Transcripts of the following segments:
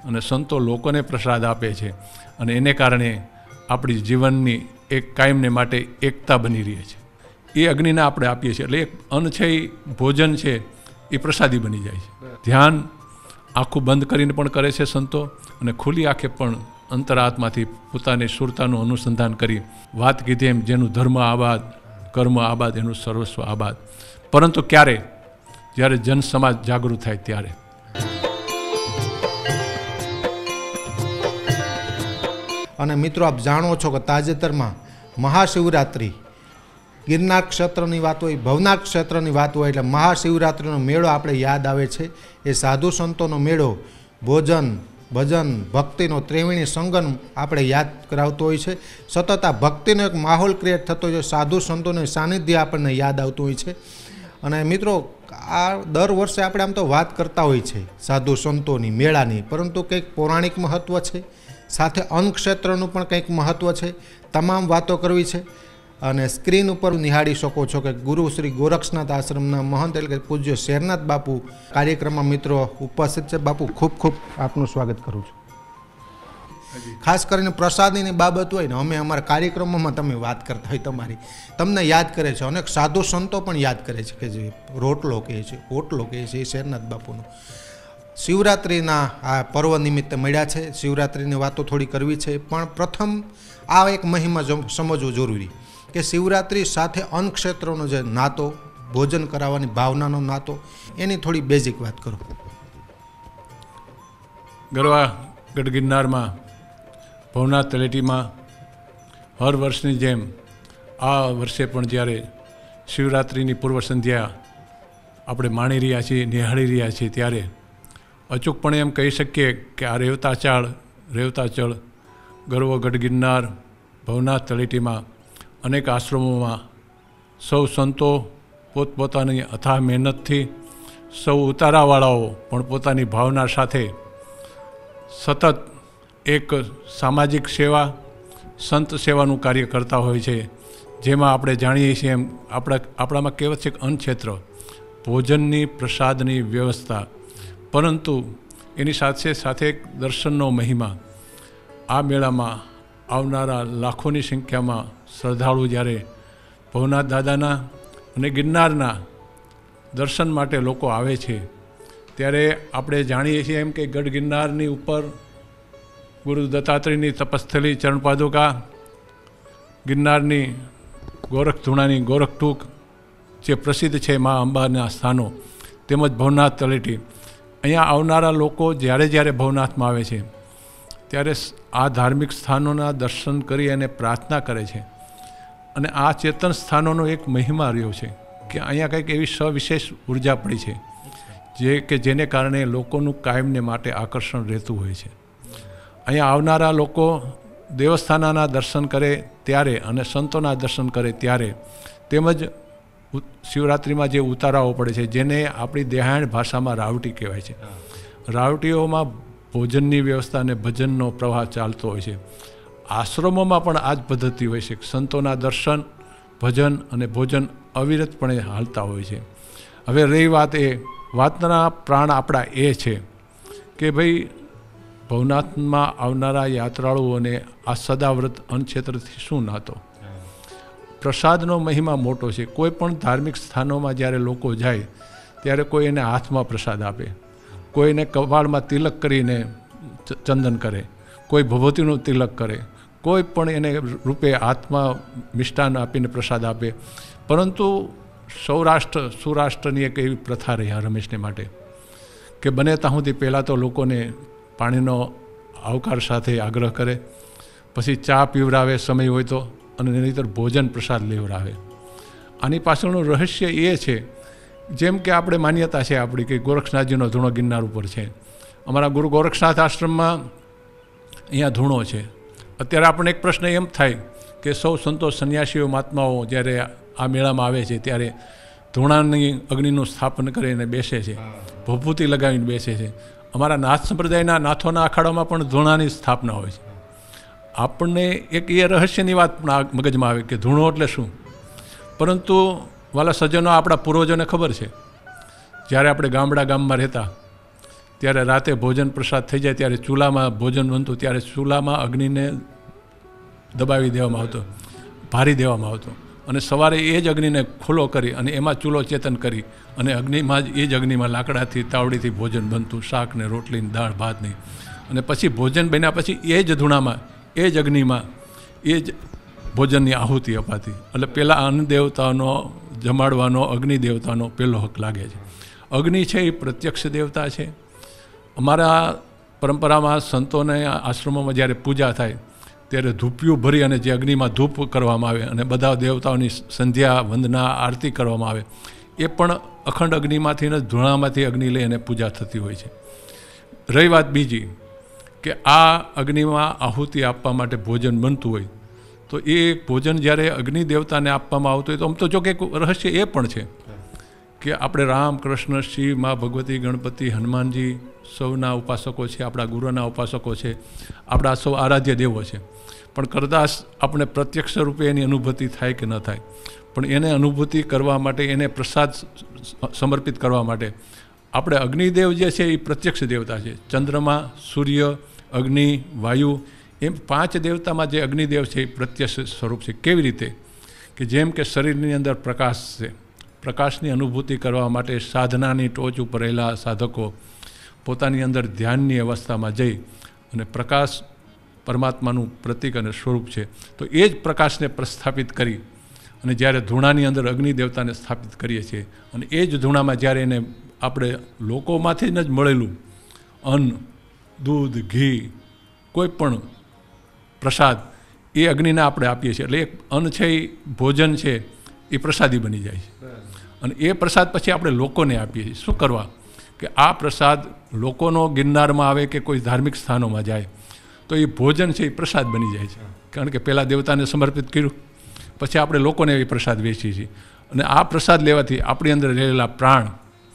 અને સંતો લોકોને પ્રસાદ આપે છે અને એને કારણે આપણી જીવનની એક કાયમને માટે એકતા બની રહી છે. એ અગ્નિને આપણે આપીએ છીએ એટલે એક અન્ન છે એ ભોજન છે એ પ્રસાદી બની જાય છે. ધ્યાન આંખું બંધ કરીને પણ કરે છે સંતો અને ખુલ્લી આંખે પણ અંતરાત્માથી પોતાની સુરતાનું અનુસંધાન કરી વાત કીધી એમ જેનું ધર્મ આબાદ કર્મ આબાદ એનું સર્વસ્વ આબાદ. પરંતુ ક્યારે? જ્યારે જન સમાજ જાગૃત થાય ત્યારે. અને મિત્રો આપ જાણો છો કે તાજેતરમાં મહાશિવરાત્રિ ગિરનાર ક્ષેત્રની વાત હોય, ભવનાથ ક્ષેત્રની વાત હોય એટલે મહાશિવરાત્રિનો મેળો આપણે યાદ આવે છે. એ સાધુ સંતોનો મેળો, ભોજન ભજન ભક્તિનો ત્રિવેણી સંગમ આપણે યાદ કરાવતો હોય છે. સતત આ ભક્તિનો એક માહોલ ક્રિએટ થતો હોય છે, સાધુ સંતોનું સાનિધ્ય આપણને યાદ આવતું હોય છે. અને મિત્રો આ દર વર્ષે આપણે આમ તો વાત કરતા હોય છે સાધુ સંતોની મેળાની, પરંતુ કંઈક પૌરાણિક મહત્ત્વ છે, સાથે અન્ન ક્ષેત્રનું પણ કંઈક મહત્ત્વ છે. તમામ વાતો કરવી છે અને સ્ક્રીન ઉપર નિહાળી શકો છો કે ગુરુ શ્રી ગોરક્ષનાથ આશ્રમના મહંત એટલે કે પૂજ્ય શેરનાથ બાપુ કાર્યક્રમમાં મિત્રો ઉપસ્થિત છે. બાપુ ખૂબ ખૂબ આપનું સ્વાગત કરું છું. ખાસ કરીને પ્રસાદીની બાબત હોય ને, અમે અમારા કાર્યક્રમોમાં તમે વાત કરતા હોય તમારી, તમને યાદ કરે છે, અનેક સાધુ સંતો પણ યાદ કરે છે કે જે રોટલો કહે છે, ઓટલો કહે છે, એ શેરનાથ બાપુનો. શિવરાત્રિના આ પર્વ નિમિત્તે મળ્યા છે, શિવરાત્રિની વાતો થોડી કરવી છે, પણ પ્રથમ આ એક મહિમા સમજવું જરૂરી કે શિવરાત્રિ સાથે અન્ન ક્ષેત્રનો જે નાતો, ભોજન કરાવવાની ભાવનાનો નાતો, એની થોડી બેઝિક વાત કરો. ગરવા ગઢ ગિરનારમાં ભવનાથ તળેટીમાં હર વર્ષની જેમ આ વર્ષે પણ જ્યારે શિવરાત્રિની પૂર્વ સંધ્યા આપણે માણી રહ્યા છીએ, નિહાળી રહ્યા છીએ, ત્યારે અચૂકપણે એમ કહી શકીએ કે આ રેવતાચળ ગરવો ગઢ ગિરનાર ભવનાથ તળેટીમાં અનેક આશ્રમોમાં સૌ સંતો પોતપોતાની અથાહ મહેનતથી, સૌ ઉતારાવાળાઓ પણ પોતાની ભાવના સાથે સતત એક સામાજિક સેવા, સંત સેવાનું કાર્ય કરતા હોય છે. જેમાં આપણે જાણીએ છીએ એમ આપણામાં કહેવત છે કે અન્ન ક્ષેત્ર, ભોજનની પ્રસાદની વ્યવસ્થા, પરંતુ એની સાથે સાથે દર્શનનો મહિમા. આ મેળામાં આવનારા લાખોની સંખ્યામાં શ્રદ્ધાળુ જ્યારે ભવનાથ દાદાના અને ગિરનારના દર્શન માટે લોકો આવે છે, ત્યારે આપણે જાણીએ છીએ એમ કે ગઢ ગિરનારની ઉપર ગુરુ દત્તાત્રેયની તપસ્થલી ચરણપાદુકા, ગિરનારની ગોરખધૂણાની ગોરખટૂક જે પ્રસિદ્ધ છે મા અંબાના સ્થાનો, તેમજ ભવનાથ તળેટી. અહીંયા આવનારા લોકો જ્યારે ભવનાથમાં આવે છે ત્યારે આ ધાર્મિક સ્થાનોના દર્શન કરી અને પ્રાર્થના કરે છે. અને આ ચેતન સ્થાનોનો એક મહિમા રહ્યો છે કે અહીંયા કંઈક એવી સવિશેષ ઉર્જા પડી છે જેને કારણે લોકોનું કાયમને માટે આકર્ષણ રહેતું હોય છે. અહીંયા આવનારા લોકો દેવસ્થાનના દર્શન કરે ત્યારે અને સંતોના દર્શન કરે ત્યારે, તેમજ શિવરાત્રિમાં જે ઉતારાઓ પડે છે જેને આપણી દેહાયણ ભાષામાં રાવટી કહેવાય છે, રાવટીઓમાં ભોજનની વ્યવસ્થા અને ભજનનો પ્રવાહ ચાલતો હોય છે. આશ્રમોમાં પણ આ જ પદ્ધતિ હોય છે. સંતોના દર્શન, ભજન અને ભોજન અવિરતપણે હાલતા હોય છે. હવે રહી વાતના પ્રાણ આપણા એ છે કે ભાઈ ભવનાથમાં આવનારા યાત્રાળુઓને આ સદાવ્રત અન્નક્ષેત્રથી શું નાતો? પ્રસાદનો મહિમા મોટો છે. કોઈ પણ ધાર્મિક સ્થાનોમાં જ્યારે લોકો જાય ત્યારે કોઈ એને હાથમાં પ્રસાદ આપે, કોઈને કપાળમાં તિલક કરીને ચંદન કરે, કોઈ ભભૂતિનું તિલક કરે, કોઈ પણ એને રૂપે હાથમાં મિષ્ટાન આપીને પ્રસાદ આપે. પરંતુ સૌરાષ્ટ્રની એક એવી પ્રથા રહી રમેશને માટે કે બને ત્યાં સુધી પહેલાં તો લોકોને પાણીનો આવકાર સાથે આગ્રહ કરે, પછી ચા પીવડાવે સમય હોય તો, અને નહીંતર ભોજન પ્રસાદ લેવડાવે. આની પાછળનું રહસ્ય એ છે, જેમ કે આપણે માન્યતા છે આપણી કે ગોરક્ષનાથજીનો ધૂણો ગિરનાર ઉપર છે. અમારા ગુરુ ગોરક્ષનાથ આશ્રમમાં અહીંયા ધૂણો છે. અત્યારે આપણને એક પ્રશ્ન એમ થાય કે સૌ સંતો સંન્યાસીઓ મહાત્માઓ જ્યારે આ મેળામાં આવે છે ત્યારે ધૂણાની અગ્નિનું સ્થાપન કરીને બેસે છે, ભભૂતિ લગાવીને બેસે છે. અમારા નાથ સંપ્રદાયના નાથોના અખાડામાં પણ ધૂણાની સ્થાપના હોય છે. આપણને એક એ રહસ્યની વાત પણ મગજમાં આવે કે ધૂણો એટલે શું? પરંતુ વાલા સજ્જનો, આપણા પૂર્વજોને ખબર છે, જ્યારે આપણે ગામમાં રહેતા ત્યારે રાતે ભોજન પ્રસાદ થઈ જાય ત્યારે ચૂલામાં ભોજન બનતું, ત્યારે ચૂલામાં અગ્નિને દબાવી દેવામાં આવતો, ભારી દેવામાં આવતો, અને સવારે એ જ અગ્નિને ખુલ્લો કરી અને એમાં ચૂલો ચેતન કરી અને અગ્નિમાં જ એ જ અગ્નિમાં લાકડાથી તાવડીથી ભોજન બનતું, શાક ને રોટલી ને દાળ ભાત નહીં. અને પછી ભોજન બન્યા પછી એ જ ધૂણામાં એ જ અગ્નિમાં એ જ ભોજનની આહુતિ અપાતી. એટલે પહેલાં અન્ન દેવતાનો જમાડવાનો અગ્નિ દેવતાનો પહેલો હક લાગે છે. અગ્નિ છે એ પ્રત્યક્ષ દેવતા છે. અમારા પરંપરામાં સંતોને આશ્રમોમાં જ્યારે પૂજા થાય ત્યારે ધૂપિયું ભરી અને જે અગ્નિમાં ધૂપ કરવામાં આવે અને બધા દેવતાઓની સંધ્યા વંદના આરતી કરવામાં આવે, એ પણ અખંડ અગ્નિમાંથી ને ધૂણામાંથી અગ્નિ લઈ અને પૂજા થતી હોય છે. રહી વાત બીજી કે આ અગ્નિમાં આહુતિ આપવા માટે ભોજન બનતું હોય તો એ ભોજન જ્યારે અગ્નિ દેવતાને આપવામાં આવતું હોય તો આમ તો જો કે રહસ્ય એ પણ છે કે આપણે રામ, કૃષ્ણ, શિવ, મા ભગવતી, ગણપતિ, હનુમાનજી સૌના ઉપાસકો છે, આપણા ગુરુના ઉપાસકો છે, આપણા સૌ આરાધ્ય દેવો છે. પણ કદાચ આપણે પ્રત્યક્ષ રૂપે એની અનુભૂતિ થાય કે ન થાય, પણ એને અનુભૂતિ કરવા માટે, એને પ્રસાદ સમર્પિત કરવા માટે આપણે અગ્નિદેવ જે છે એ પ્રત્યક્ષ દેવતા છે. ચંદ્રમા, સૂર્ય, અગ્નિ, વાયુ એમ 5 દેવતામાં જે અગ્નિદેવ છે એ પ્રત્યક્ષ સ્વરૂપ છે. કેવી રીતે કે જેમ કે શરીરની અંદર પ્રકાશ છે, પ્રકાશની અનુભૂતિ કરવા માટે સાધનાની ટોચ ઉપર રહેલા સાધકો પોતાની અંદર ધ્યાનની અવસ્થામાં જઈ અને પ્રકાશ પરમાત્માનું પ્રતીક અને સ્વરૂપ છે તો એ જ પ્રકાશને પ્રસ્થાપિત કરી અને જ્યારે ધૂણાની અંદર અગ્નિ દેવતાને સ્થાપિત કરીએ છીએ અને એ જ ધૂણામાં જ્યારે એને આપણે લોકોમાંથી જ મળેલું અન્ન, દૂધ, ઘી, કોઈ પણ પ્રસાદ એ અગ્નિને આપણે આપીએ છીએ. એટલે એક અન્ન છે એ ભોજન છે એ પ્રસાદી બની જાય છે. અને એ પ્રસાદ પછી આપણે લોકોને આપીએ છીએ. શું કરવા કે આ પ્રસાદ લોકોનો ગિરનારમાં આવે કે કોઈ ધાર્મિક સ્થાનોમાં જાય તો એ ભોજન છે એ પ્રસાદ બની જાય છે. કારણ કે પહેલાં દેવતાને સમર્પિત કર્યું, પછી આપણે લોકોને એ પ્રસાદ વેચીએ છીએ. અને આ પ્રસાદ લેવાથી આપણી અંદર રહેલા પ્રાણ,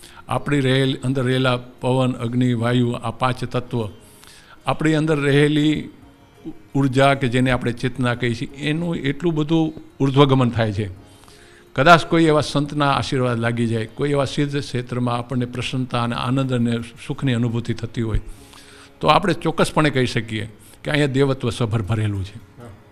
આપણી અંદર રહેલા પવન, અગ્નિ, વાયુ, આ 5 તત્વ, આપણી અંદર રહેલી ઉર્જા કે જેને આપણે ચેતના કહીએ છીએ એનું એટલું બધું ઉર્ધ્વગમન થાય છે. કદાચ કોઈ એવા સંતના આશીર્વાદ લાગી જાય, કોઈ એવા સિદ્ધ ક્ષેત્રમાં આપણને પ્રસન્નતા અને આનંદ અને સુખની અનુભૂતિ થતી હોય તો આપણે ચોક્કસપણે કહી શકીએ કે અહીંયા દેવત્વ સભર ભરેલું છે.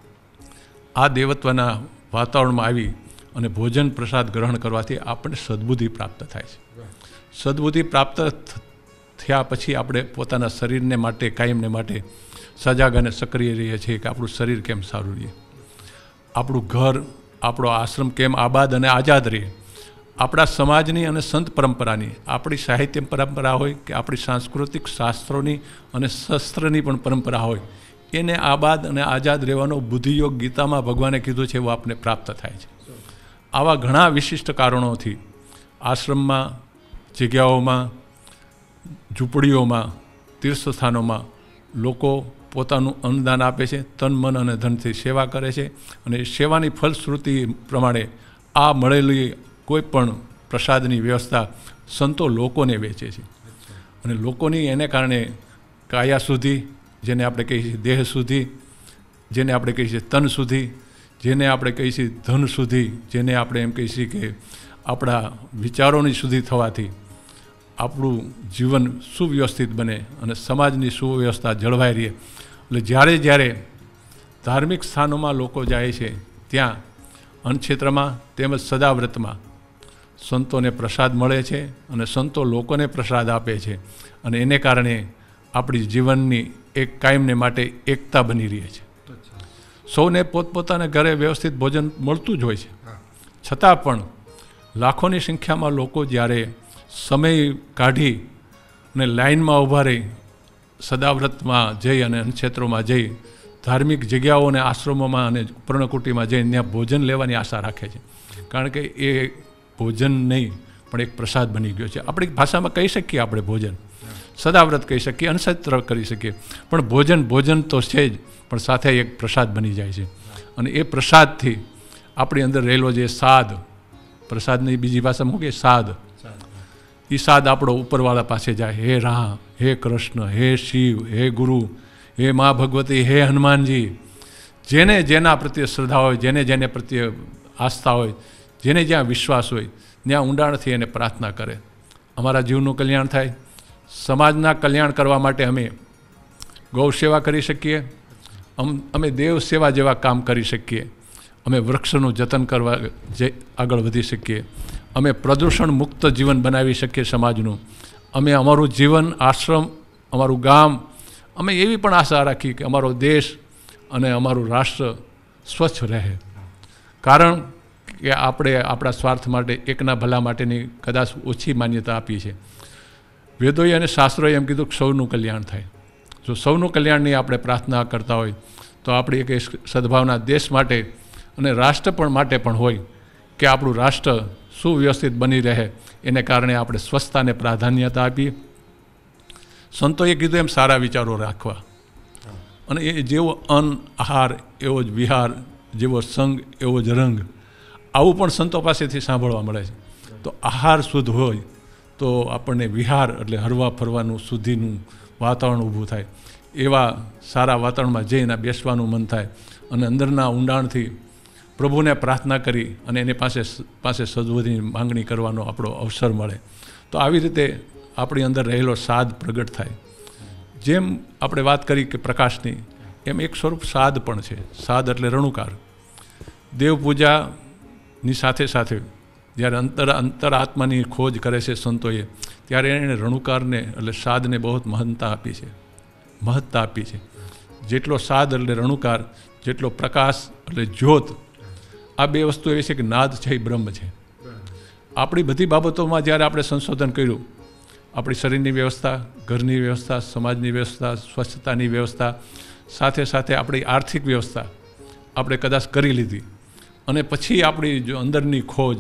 આ દેવત્વના વાતાવરણમાં આવી અને ભોજન પ્રસાદ ગ્રહણ કરવાથી આપણને સદબુદ્ધિ પ્રાપ્ત થાય છે. સદબુદ્ધિ પ્રાપ્ત થયા પછી આપણે પોતાના શરીરને માટે, કાયમને માટે સજાગ અને સક્રિય રહીએ છીએ કે આપણું શરીર કેમ સારું રહે, આપણું ઘર, આપણો આશ્રમ કેમ આબાદ અને આઝાદ રહે, આપણા સમાજની અને સંત પરંપરાની, આપણી સાહિત્ય પરંપરા હોય કે આપણી સાંસ્કૃતિક શાસ્ત્રોની અને શસ્ત્રની પણ પરંપરા હોય, એને આબાદ અને આઝાદ રહેવાનો બુદ્ધિયોગ ગીતામાં ભગવાને કીધું છે, એવું આપને પ્રાપ્ત થાય છે. આવા ઘણા વિશિષ્ટ કારણોથી આશ્રમમાં, જગ્યાઓમાં, ઝૂંપડીઓમાં, તીર્થસ્થાનોમાં લોકો પોતાનું અન્નદાન આપે છે, તન, મન અને ધનથી સેવા કરે છે અને સેવાની ફલશ્રુતિ પ્રમાણે આ મળેલી કોઈ પણ પ્રસાદની વ્યવસ્થા સંતો લોકોને વેચે છે. અને લોકોની એને કારણે કાયા સુધી, જેને આપણે કહીએ છીએ દેહ સુધી, જેને આપણે કહીએ છીએ તન સુધી, જેને આપણે કહીએ છીએ ધન સુધી, જેને આપણે એમ કહીએ છીએ કે આપણા વિચારોની સુધી થવાથી આપણું જીવન સુવ્યવસ્થિત બને અને સમાજની સુવ્યવસ્થા જળવાઈ રહે. એટલે જ્યારે જ્યારે ધાર્મિક સ્થાનોમાં લોકો જાય છે ત્યાં અન્નક્ષેત્રમાં તેમજ સદાવ્રતમાં સંતોને પ્રસાદ મળે છે અને સંતો લોકોને પ્રસાદ આપે છે અને એને કારણે આપણી જીવનની એક કાયમને માટે એકતા બની રહી છે. સૌને પોતપોતાના ઘરે વ્યવસ્થિત ભોજન મળતું જ હોય છે, છતાં પણ લાખોની સંખ્યામાં લોકો જ્યારે સમય કાઢી અને લાઇનમાં ઊભા રહી સદાવ્રતમાં જઈ અને અન્નક્ષેત્રોમાં જઈ ધાર્મિક જગ્યાઓ અને આશ્રમોમાં અને પર્ણકુટીમાં જઈને ત્યાં ભોજન લેવાની આશા રાખે છે. કારણ કે એ ભોજન નહીં પણ એક પ્રસાદ બની ગયો છે. આપણી ભાષામાં કહી શકીએ આપણે ભોજન, સદાવ્રત કહી શકીએ, અન્નક્ષેત્ર કરી શકીએ, પણ ભોજન તો છે જ, પણ સાથે એક પ્રસાદ બની જાય છે. અને એ પ્રસાદથી આપણી અંદર રહેલો જે સાદ, પ્રસાદની બીજી ભાષામાં શું કે સાદ, એ સાદ આપણો ઉપરવાળા પાસે જાય. હે રામ, હે કૃષ્ણ, હે શિવ, હે ગુરુ, હે મા ભગવતી, હે હનુમાનજી, જેને જેના પ્રત્યે શ્રદ્ધા હોય, જેને જેને પ્રત્યે આસ્થા હોય, જેને જ્યાં વિશ્વાસ હોય ત્યાં ઊંડાણથી એને પ્રાર્થના કરે. અમારા જીવનું કલ્યાણ થાય, સમાજના કલ્યાણ કરવા માટે અમે ગૌ સેવા કરી શકીએ, અમે દેવ સેવા જેવા કામ કરી શકીએ, અમે વૃક્ષનું જતન કરવા આગળ વધી શકીએ, અમે પ્રદૂષણ મુક્ત જીવન બનાવી શકીએ સમાજનું, અમે અમારું જીવન, આશ્રમ, અમારું ગામ, અમે એવી પણ આશા રાખી કે અમારો દેશ અને અમારું રાષ્ટ્ર સ્વચ્છ રહે. કારણ કે આપણે આપણા સ્વાર્થ માટે, એકના ભલા માટેની કદાચ ઓછી માન્યતા આપી છે. વેદોએ અને શાસ્ત્રોએ એમ કીધું કે સૌનું કલ્યાણ થાય. જો સૌનું કલ્યાણની આપણે પ્રાર્થના કરતા હોય તો આપણી એક સદભાવના દેશ માટે અને રાષ્ટ્ર પણ માટે પણ હોય કે આપણું રાષ્ટ્ર સુવ્યવસ્થિત બની રહે, એને કારણે આપણે સ્વચ્છતાને પ્રાધાન્યતા આપીએ. સંતોએ કીધું એમ સારા વિચારો રાખવા, અને એ જેવો અન્ન આહાર એવો જ વિહાર, જેવો સંગ એવો જ રંગ, આવું પણ સંતો પાસેથી સાંભળવા મળે છે. તો આહાર શુદ્ધ હોય તો આપણને વિહાર એટલે હરવા ફરવાનું શુદ્ધિનું વાતાવરણ ઊભું થાય. એવા સારા વાતાવરણમાં જઈને બેસવાનું મન થાય અને અંદરના ઊંડાણથી પ્રભુને પ્રાર્થના કરી અને એની પાસે સદબુદ્ધિની માંગણી કરવાનો આપણો અવસર મળે. તો આવી રીતે આપણી અંદર રહેલો સાદ પ્રગટ થાય. જેમ આપણે વાત કરી કે પ્રકાશની, એમ એક સ્વરૂપ સાદ પણ છે. સાદ એટલે રણુકાર. દેવ પૂજાની સાથે સાથે જ્યારે અંતરાત્માની ખોજ કરે છે સંતોએ, ત્યારે એણે રણુકારને એટલે સાદને બહુ મહત્તા આપી છે. જેટલો સાદ એટલે રણુકાર, જેટલો પ્રકાશ એટલે જ્યોત, આ બે વસ્તુ એવી છે કે નાદ છે એ બ્રહ્મ છે. આપણી બધી બાબતોમાં જ્યારે આપણે સંશોધન કર્યું, આપણી શરીરની વ્યવસ્થા, ઘરની વ્યવસ્થા, સમાજની વ્યવસ્થા, સ્વચ્છતાની વ્યવસ્થા, સાથે સાથે આપણી આર્થિક વ્યવસ્થા આપણે કદાચ કરી લીધી, અને પછી આપણી જો અંદરની ખોજ,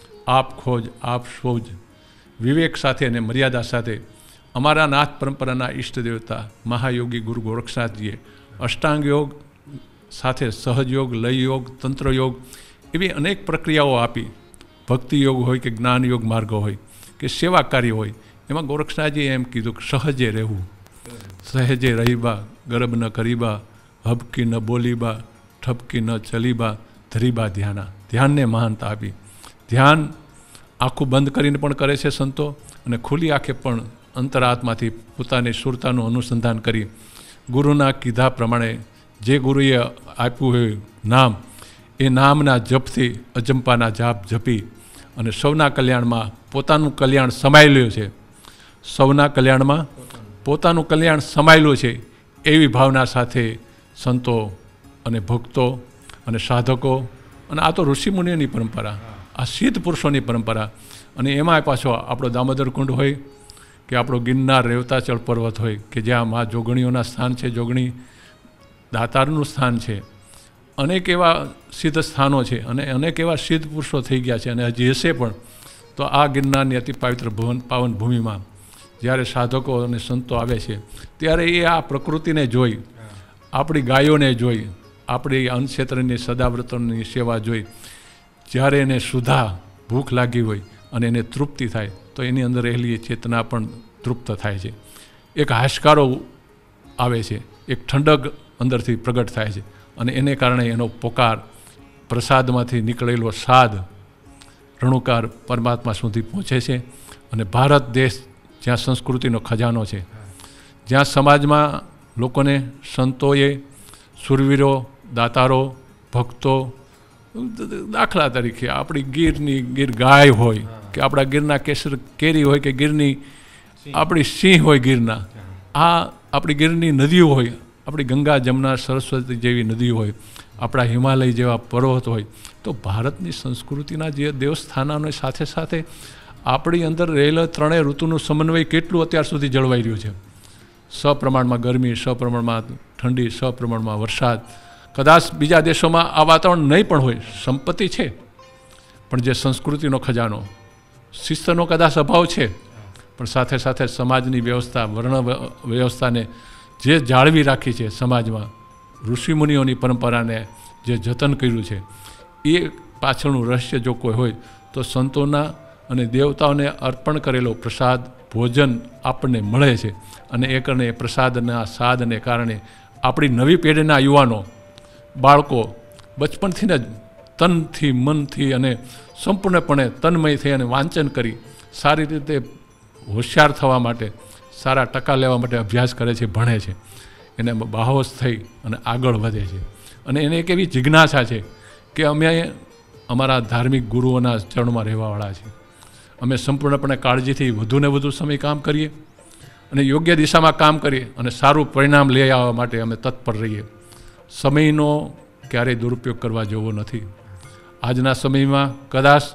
આપ શોજ, વિવેક સાથે અને મર્યાદા સાથે અમારા નાથ પરંપરાના ઈષ્ટ દેવતા મહાયોગી ગુરુ ગોરક્ષનાથજીએ અષ્ટાંગ યોગ સાથે સહજ યોગ, લય યોગ, તંત્ર યોગ એવી અનેક પ્રક્રિયાઓ આપી. ભક્તિ યોગ હોય કે જ્ઞાન યોગ માર્ગો હોય કે સેવા કાર્ય હોય, એમાં ગોરક્ષનાથજીએ એમ કીધું કે સહજે રહેવું, સહેજે રહીબા, ગરબ ન કરીબા, હબકી ન બોલીબા, ઠપકી ન ચલીબા, ધરીબા ધ્યાના. ધ્યાનને મહાનતા આપી. ધ્યાન આંખું બંધ કરીને પણ કરે છે સંતો, અને ખુલ્લી આંખે પણ અંતરાત્માથી પોતાની સુરતાનું અનુસંધાન કરી ગુરુના કીધા પ્રમાણે જે ગુરુએ આપ્યું હોય નામ, એ નામના જપથી અજંપાના જાપ જપી અને સૌના કલ્યાણમાં પોતાનું કલ્યાણ સમાયેલું છે. સૌના કલ્યાણમાં પોતાનું કલ્યાણ સમાયેલું છે એવી ભાવના સાથે સંતો અને ભક્તો અને સાધકો, અને આ તો ઋષિમુનિઓની પરંપરા, આ સિદ્ધ પુરુષોની પરંપરા, અને એમાં પાછો આપણો દામોદર કુંડ હોય કે આપણો ગિરનાર રેવતાચળ પર્વત હોય કે જ્યાં મા જોગણીઓના સ્થાન છે, જોગણી દાતારનું સ્થાન છે. અનેક એવા સિદ્ધ સ્થાનો છે અને અનેક એવા સિદ્ધ પુરુષો થઈ ગયા છે અને હજી હશે પણ. તો આ ગિરનારની અતિ પવિત્ર પાવન ભૂમિમાં જ્યારે સાધકો અને સંતો આવે છે, ત્યારે એ આ પ્રકૃતિને જોઈ, આપણી ગાયોને જોઈ, આપણી અન્નક્ષેત્રની સદાવ્રતની સેવા જોઈ, જ્યારે એને સુધા ભૂખ લાગી હોય અને એને તૃપ્તિ થાય, તો એની અંદર રહેલી ચેતના પણ તૃપ્ત થાય છે. એક હાશકારો આવે છે, એક ઠંડક અંદરથી પ્રગટ થાય છે, અને એને કારણે એનો પોકાર, પ્રસાદમાંથી નીકળેલો સાદ, રણુકાર પરમાત્મા સુધી પહોંચે છે. અને ભારત દેશ જ્યાં સંસ્કૃતિનો ખજાનો છે, જ્યાં સમાજમાં લોકોને સંતોએ, સુરવીરો, દાતારો, ભક્તો, દાખલા તરીકે આપણી ગીર ગાય હોય કે આપણા ગીરના કેસર કેરી હોય કે ગીરની આપણી સિંહ હોય ગીરના, આ આપણી ગીરની નદીઓ હોય, આપણી ગંગા, જમના, સરસ્વતી જેવી નદીઓ હોય, આપણા હિમાલય જેવા પર્વત હોય. તો ભારતની સંસ્કૃતિના જે દેવસ્થાનોની સાથે સાથે આપણી અંદર રહેલા ત્રણેય ઋતુનું સમન્વય કેટલું અત્યાર સુધી જળવાઈ રહ્યું છે. સપ્રમાણમાં ગરમી, સપ્રમાણમાં ઠંડી, સપ્રમાણમાં વરસાદ. કદાચ બીજા દેશોમાં આ વાતાવરણ નહીં પણ હોય, સંપત્તિ છે, પણ જે સંસ્કૃતિનો ખજાનો, શિસ્તનો કદાચ અભાવ છે, પણ સાથે સાથે સમાજની વ્યવસ્થા, વર્ણ વ્યવસ્થાને જે જાળવી રાખી છે સમાજમાં, ઋષિમુનિઓની પરંપરાને જે જતન કર્યું છે, એ પાછળનું રહસ્ય જો કોઈ હોય તો સંતોના અને દેવતાઓને અર્પણ કરેલો પ્રસાદ, ભોજન આપણને મળે છે. અને એ કારણે પ્રસાદના સાદને કારણે આપણી નવી પેઢીના યુવાનો, બાળકો બચપણથી જ તનથી, મનથી અને સંપૂર્ણપણે તન્મય થઈ અને વાંચન કરી સારી રીતે હોશિયાર થવા માટે, સારા ટકા લેવા માટે અભ્યાસ કરે છે, ભણે છે, એને બાહોશ થઈ અને આગળ વધે છે. અને એને એક એવી જિજ્ઞાસા છે કે અમે અમારા ધાર્મિક ગુરુઓના ચરણમાં રહેવાવાળા છીએ. અમે સંપૂર્ણપણે કાળજીથી વધુને વધુ સમય કામ કરીએ અને યોગ્ય દિશામાં કામ કરીએ અને સારું પરિણામ લઈ આવવા માટે અમે તત્પર રહીએ. સમયનો ક્યારેય દુરુપયોગ કરવા જેવો નથી. આજના સમયમાં કદાચ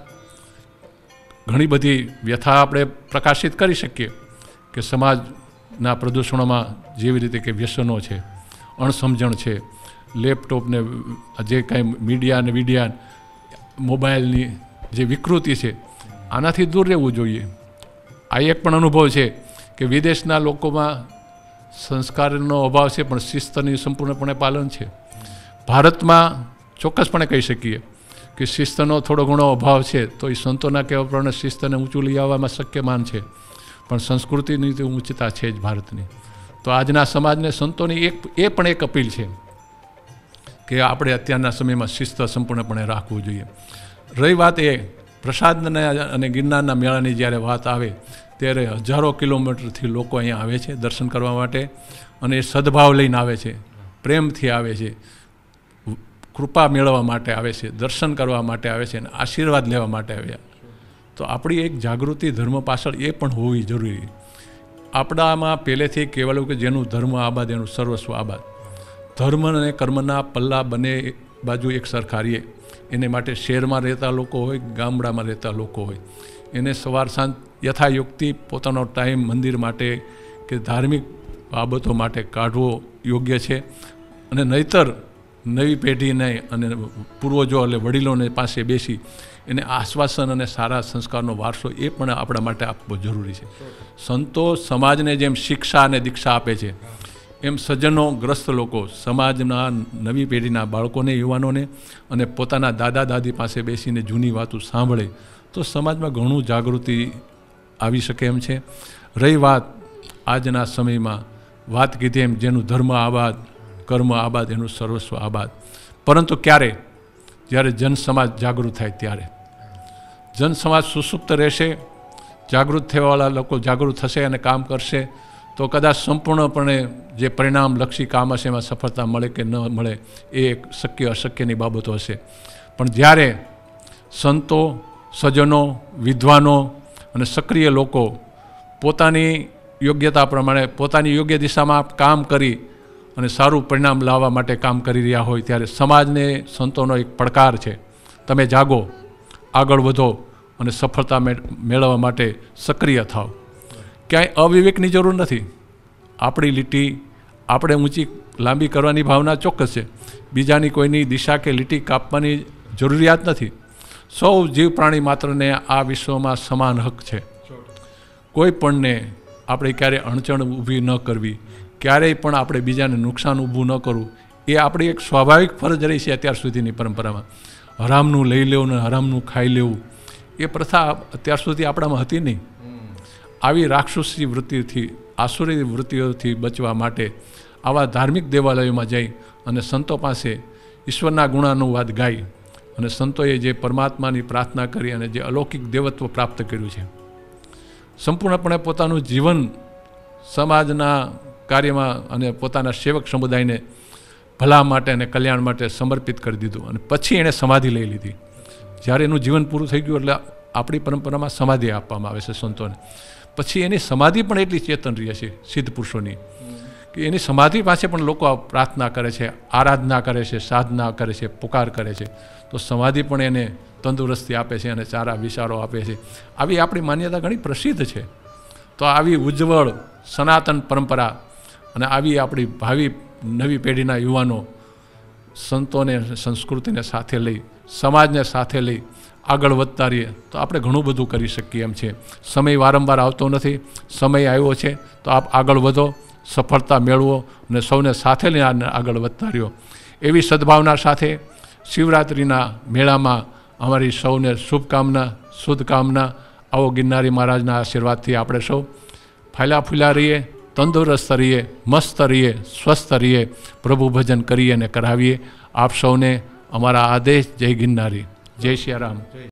ઘણી બધી વ્યથા આપણે પ્રકાશિત કરી શકીએ કે સમાજના પ્રદૂષણોમાં જેવી રીતે કે વ્યસનો છે, અણસમજણ છે, લેપટોપને જે કાંઈ મીડિયા અને વિડિયા મોબાઈલની જે વિકૃતિ છે, આનાથી દૂર રહેવું જોઈએ. આ એક પણ અનુભવ છે કે વિદેશના લોકોમાં સંસ્કારનો અભાવ છે પણ શિસ્તની સંપૂર્ણપણે પાલન છે. ભારતમાં ચોક્કસપણે કહી શકીએ કે શિસ્તનો થોડો ઘણો અભાવ છે, તો એ સંતોના કહેવા પ્રમાણે શિસ્તને ઊંચું લઈ આવવામાં શક્યમાન છે, પણ સંસ્કૃતિની તો ઊંચતા છે જ ભારતની. તો આજના સમાજને સંતોની એ પણ એક અપીલ છે કે આપણે અત્યારના સમયમાં શિસ્ત સંપૂર્ણપણે રાખવું જોઈએ. રહી વાત એ પ્રસાદના અને ગિરનારના મેળાની જ્યારે વાત આવે ત્યારે હજારો કિલોમીટરથી લોકો અહીંયા આવે છે દર્શન કરવા માટે, અને એ સદભાવ લઈને આવે છે, પ્રેમથી આવે છે, કૃપા મેળવવા માટે આવે છે, દર્શન કરવા માટે આવે છે અને આશીર્વાદ લેવા માટે આવ્યા. તો આપણી એક જાગૃતિ ધર્મ પાછળ એ પણ હોવી જરૂરી. આપણામાં પહેલેથી કહેવાયું કે જેનું ધર્મ આબાદ એનું સર્વસ્વ આબાદ. ધર્મ અને કર્મના પલ્લા બંને બાજુ એક સરખા રહીએ. એને માટે શહેરમાં રહેતા લોકો હોય, ગામડામાં રહેતા લોકો હોય, એને સવાર સાંજ યથાયુક્તિ પોતાનો ટાઈમ મંદિર માટે કે ધાર્મિક બાબતો માટે કાઢવો યોગ્ય છે. અને નહીતર નવી પેઢીને અને પૂર્વજો એટલે વડીલોને પાસે બેસી એને આશ્વાસન અને સારા સંસ્કારનો વારસો એ પણ આપણા માટે આપવો જરૂરી છે. સંતો સમાજને જેમ શિક્ષા અને દીક્ષા આપે છે, એમ સજ્જનો ગ્રસ્ત લોકો સમાજના નવી પેઢીના બાળકોને, યુવાનોને અને પોતાના દાદા દાદી પાસે બેસીને જૂની વાતો સાંભળે તો સમાજમાં ઘણું જાગૃતિ આવી શકે એમ છે. રહી વાત આજના સમયમાં વાત કીધી એમ જેનું ધર્મ આબાદ, કર્મ આબાદ, એનું સર્વસ્વ આબાદ. પરંતુ ક્યારે? જ્યારે જન સમાજ જાગૃત થાય ત્યારે. જન સમાજ સુસુપ્ત રહેશે, જાગૃત થવાવાળા લોકો જાગૃત થશે અને કામ કરશે તો કદાચ સંપૂર્ણપણે જે પરિણામલક્ષી કામ હશે એમાં સફળતા મળે કે ન મળે એ એક શક્ય અશક્યની બાબતો હશે. પણ જ્યારે સંતો, સજ્જનો, વિદ્વાનો અને સક્રિય લોકો પોતાની યોગ્યતા પ્રમાણે પોતાની યોગ્ય દિશામાં કામ કરી અને સારું પરિણામ લાવવા માટે કામ કરી રહ્યા હોય ત્યારે સમાજને સંતોનો એક પડકાર છે, તમે જાગો, આગળ વધો અને સફળતા મેળવવા માટે સક્રિય થાવ. ક્યાંય અવિવેકની જરૂર નથી. આપણી લીટી આપણે ઊંચી લાંબી કરવાની ભાવના ચોક્કસ છે, બીજાની કોઈની દિશા કે લીટી કાપવાની જરૂરિયાત નથી. સૌ જીવ પ્રાણી માત્રને આ વિશ્વમાં સમાન હક છે. કોઈ પણને આપણે ક્યારેય અડચણ ઊભી ન કરવી, ક્યારેય પણ આપણે બીજાને નુકસાન ઊભું ન કરવું, એ આપણી એક સ્વાભાવિક ફરજ રહી છે અત્યાર સુધીની પરંપરામાં. હરામનું લઈ લેવું ને હરામનું ખાઈ લેવું એ પ્રથા અત્યાર સુધી આપણામાં હતી નહીં. આવી રાક્ષસી વૃત્તિથી, આસુરી વૃત્તિઓથી બચવા માટે આવા ધાર્મિક દેવાલયોમાં જઈ અને સંતો પાસે ઈશ્વરના ગુણાનુવાદ ગાઈ અને સંતોએ જે પરમાત્માની પ્રાર્થના કરી અને જે અલૌકિક દેવત્વ પ્રાપ્ત કર્યું છે, સંપૂર્ણપણે પોતાનું જીવન સમાજના કાર્યમાં અને પોતાના સેવક સમુદાયને ભલા માટે અને કલ્યાણ માટે સમર્પિત કરી દીધું. અને પછી એણે સમાધિ લઈ લીધી. જ્યારે એનું જીવન પૂરું થઈ ગયું એટલે આપણી પરંપરામાં સમાધિ આપવામાં આવે છે સંતોને. પછી એની સમાધિ પણ એટલી ચેતન રહી છે સિદ્ધ પુરુષોની કે એની સમાધિ પાસે પણ લોકો પ્રાર્થના કરે છે, આરાધના કરે છે, સાધના કરે છે, પુકાર કરે છે. તો સમાધિ પણ એને તંદુરસ્તી આપે છે અને સારા વિચારો આપે છે. આવી આપણી માન્યતા ઘણી પ્રસિદ્ધ છે. તો આવી ઉજ્જવળ સનાતન પરંપરા અને આવી આપણી ભાવિ નવી પેઢીના યુવાનો સંતોને, સંસ્કૃતિને સાથે લઈ, સમાજને સાથે લઈ આગળ વધતા રહીએ તો આપણે ઘણું બધું કરી શકીએ એમ છે. સમય વારંવાર આવતો નથી, સમય આવ્યો છે તો આપ આગળ વધો, સફળતા મેળવો અને સૌને સાથે લઈને આગળ વધતા રહ્યો. એવી સદભાવના સાથે શિવરાત્રિના મેળામાં અમારી સૌને શુભકામના, શુભકામના. આવો ગિરનારી મહારાજના આશીર્વાદથી આપણે સૌ ફાયલા ફૂલા રહીએ, તંદુરસ્ત રહીએ, મસ્ત રહીએ, સ્વસ્થ રહીએ, પ્રભુ ભજન કરીએ અને કરાવીએ. આપ સૌને અમારા આદેશ. જય ગિરનારી, જય સિયારામ.